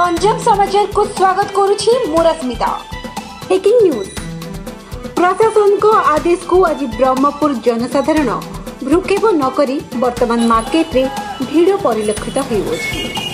गंजाम समाचार को स्वागत करुछि मोरस्मिता। Breaking news. प्रशासन को आदेश को आज ब्रह्मपुर जनसाधारण भ्रुक्षेप नकरी वर्तमान मार्केट रे भीड़ परिलक्षित होइछि।